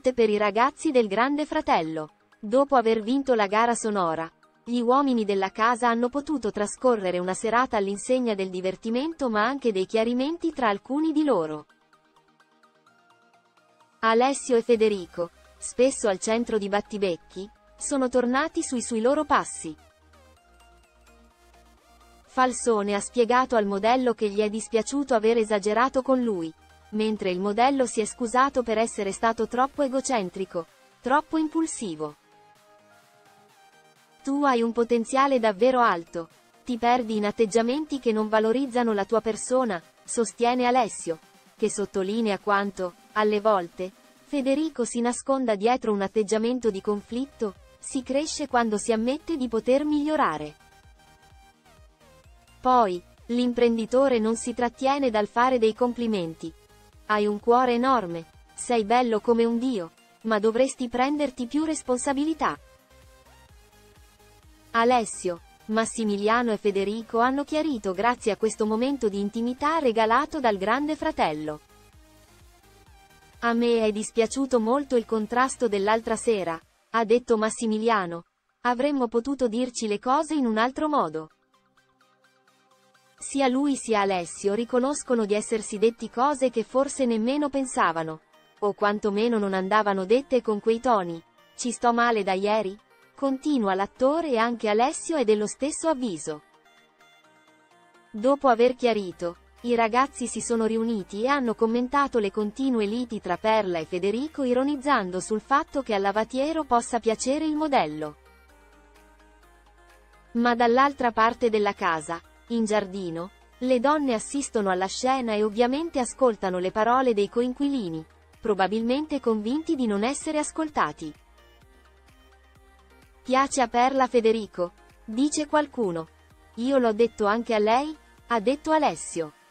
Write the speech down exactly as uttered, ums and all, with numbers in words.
Tutte per i ragazzi del Grande Fratello. Dopo aver vinto la gara sonora, gli uomini della casa hanno potuto trascorrere una serata all'insegna del divertimento ma anche dei chiarimenti tra alcuni di loro. Alessio e Federico, spesso al centro di battibecchi, sono tornati sui sui loro passi. Falsone ha spiegato al modello che gli è dispiaciuto aver esagerato con lui, mentre il modello si è scusato per essere stato troppo egocentrico, troppo impulsivo. Tu hai un potenziale davvero alto. Ti perdi in atteggiamenti che non valorizzano la tua persona, sostiene Alessio, che sottolinea quanto, alle volte, Federico si nasconda dietro un atteggiamento di conflitto. Si cresce quando si ammette di poter migliorare. Poi, l'imprenditore non si trattiene dal fare dei complimenti. Hai un cuore enorme, sei bello come un dio, ma dovresti prenderti più responsabilità. Alessio, Massimiliano e Federico hanno chiarito grazie a questo momento di intimità regalato dal Grande Fratello. A me è dispiaciuto molto il contrasto dell'altra sera, ha detto Massimiliano. Avremmo potuto dirci le cose in un altro modo. Sia lui sia Alessio riconoscono di essersi detti cose che forse nemmeno pensavano, o quantomeno non andavano dette con quei toni. Ci sto male da ieri? Continua l'attore e anche Alessio è dello stesso avviso. Dopo aver chiarito, i ragazzi si sono riuniti e hanno commentato le continue liti tra Perla e Federico ironizzando sul fatto che al lavatiero possa piacere il modello. Ma dall'altra parte della casa, in giardino, le donne assistono alla scena e ovviamente ascoltano le parole dei coinquilini, probabilmente convinti di non essere ascoltati. Piace a Perla Federico? Dice qualcuno. Io l'ho detto anche a lei? Ha detto Alessio.